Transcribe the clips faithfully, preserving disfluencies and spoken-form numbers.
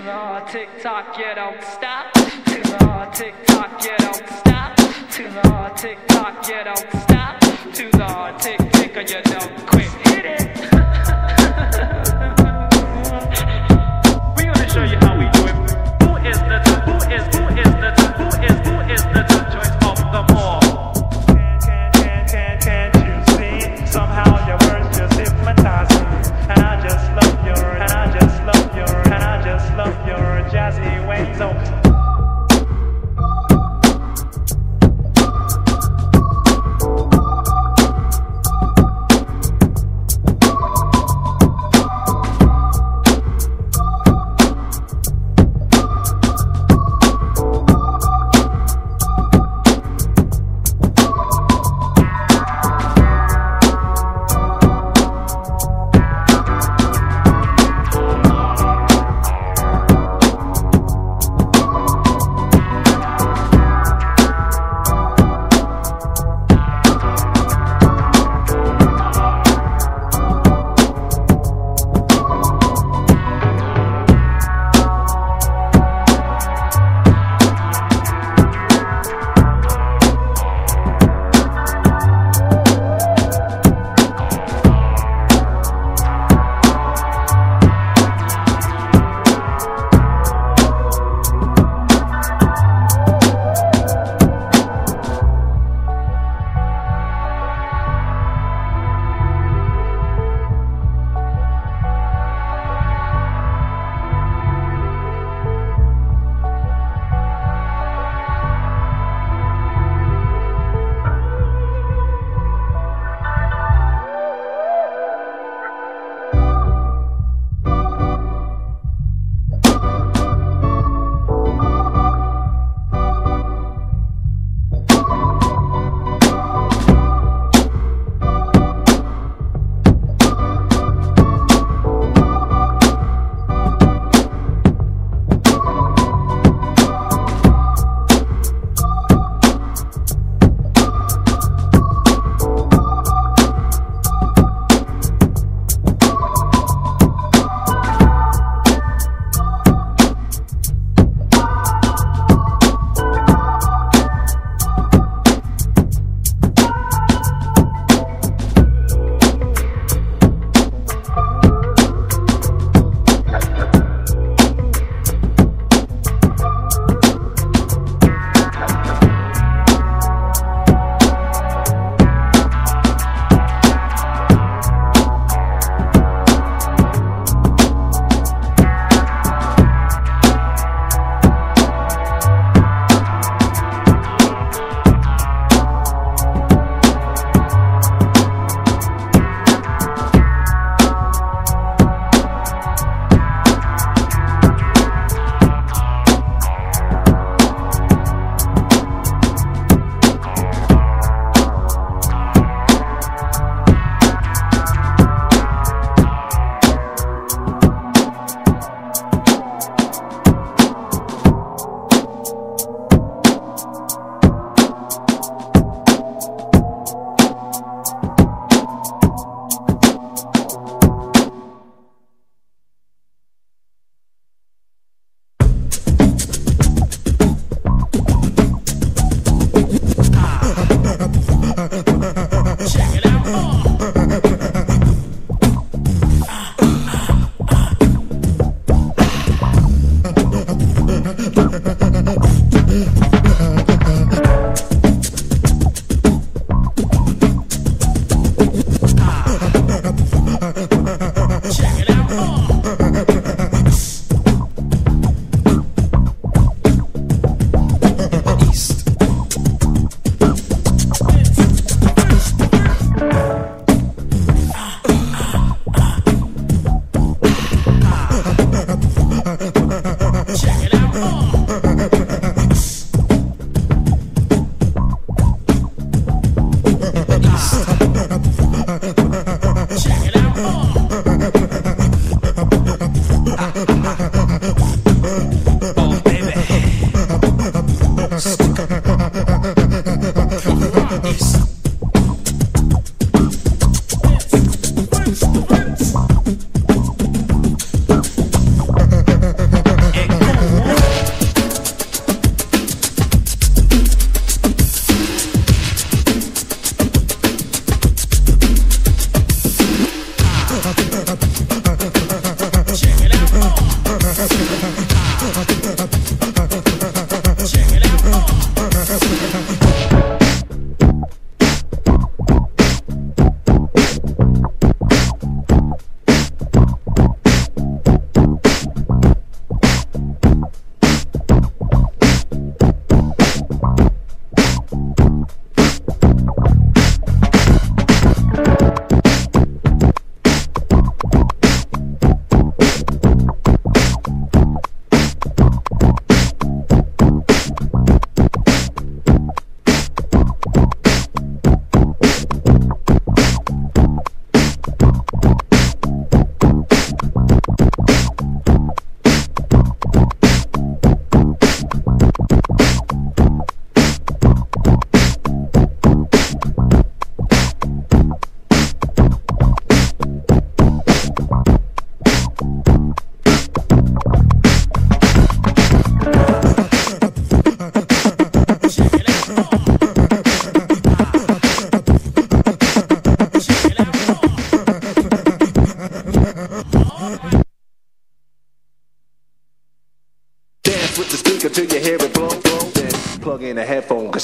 the tick tock, you don't stop. To the tick tock, you don't stop. To the tick tock, you don't stop. To the tick tick, you don't quit. Hit it. We're gonna show you how we do it. Who is the top? Who is who is the top? Who is who is the top choice of them all? Can't, can't, can't, can't you see? Somehow your words just hypnotize me. And I just love your, and I just love your, and I just love your jazzy ways. Oh.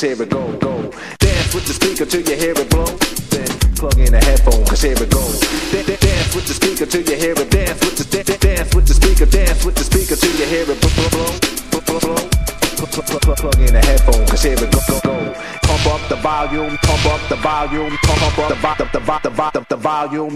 cause here it go, go. Dance with the speaker till you hear it blow. Then plug in a headphone, cause here it goes. Dance with the speaker till you hear it. Dance with the dance with the speaker. Dance with the speaker till you hear it blow, blow, blow, blow. Plug in a headphone, cause here it go, go, go. Pump up the volume, pump up the volume, pump up the vo- the vo- the vo- the the volume.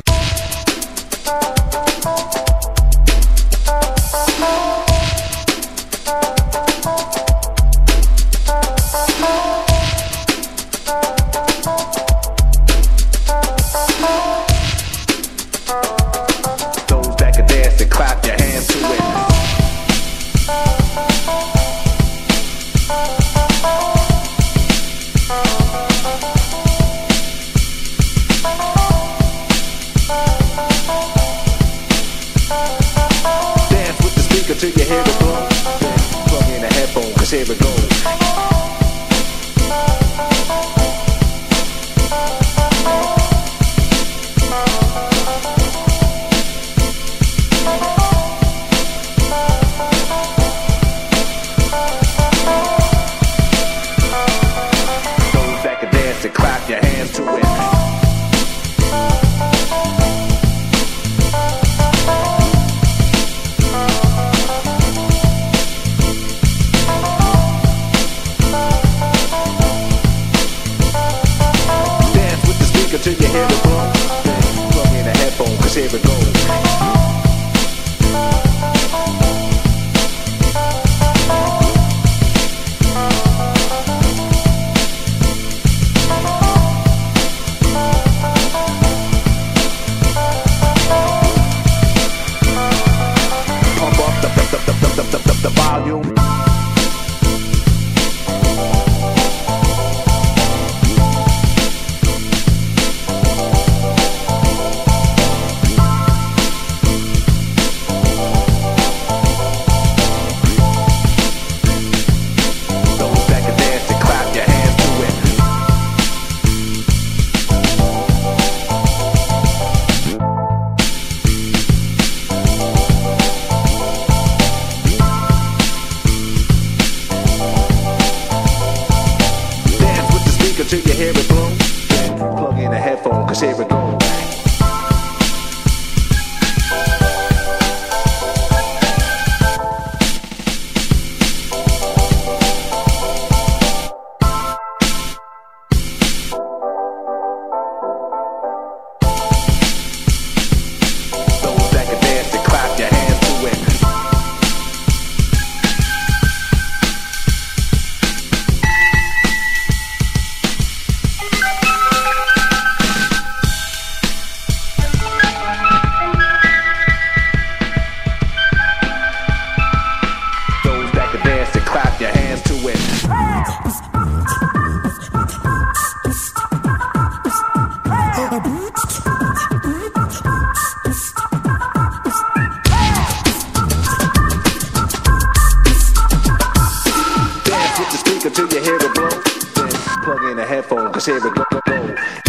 Those that can dance and clap your hands to it. Dance with the speaker till you hear it blow. Then plug in a headphone, cause here it goes. Those that can dance and clap your hands to it. Till you hear it blow. Plug in a headphone, cause here it goes. Pump up the, the, the, the, the, the, the volume. Till you hear it blow. Then plug in a headphone, cause here it goes. Those that can dance and clap your hands to it. Clap your hands to it. Dance with the speaker till you hear it blow. Then plug in a headphone, cause here it go, go, go.